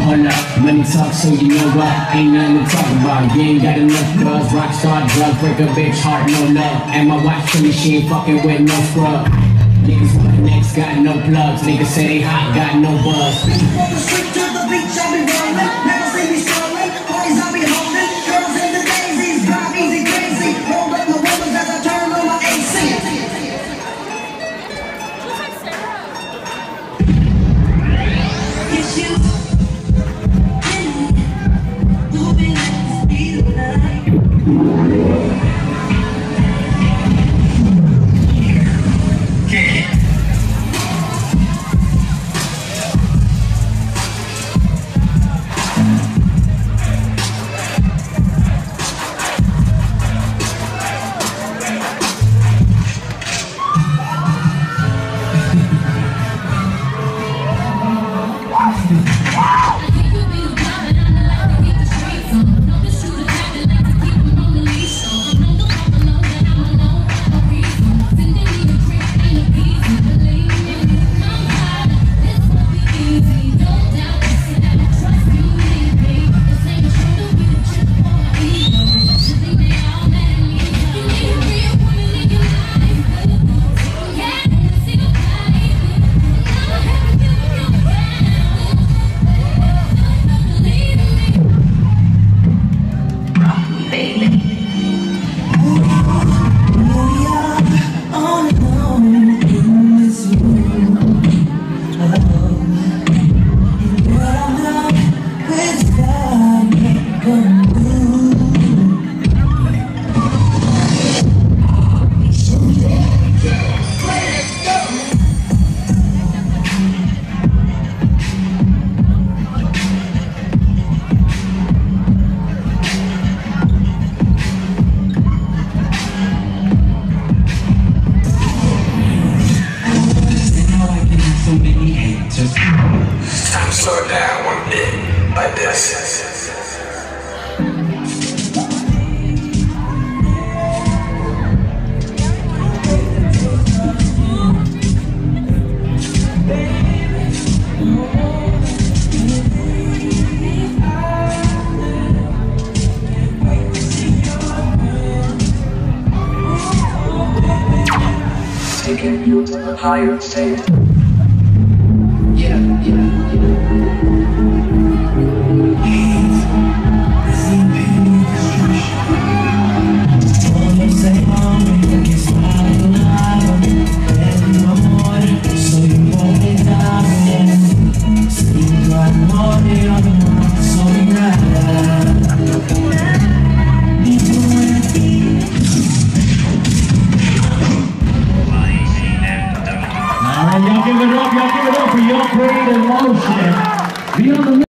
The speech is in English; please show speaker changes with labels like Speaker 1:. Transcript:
Speaker 1: Hold up, money talk, so you know what? Ain't nothing to talk about. You ain't got enough drugs, rockstar drugs, break a bitch heart, no love. And my wife told me she ain't fucking with no scrub. Niggas with the necks got no plugs. Niggas say they hot, got no buzz.
Speaker 2: From the street to the beach, I be rolling. Never see me strolling. Boys, I be holding. Girls in the daisies, drive easy crazy. Roll up my windows as I turn on my AC. It's you. Moving at the speed of light.
Speaker 3: It's time to slow it down one bit, like this. Taking you to the higher state.
Speaker 4: Y'all give it up for your creative motion. Be on the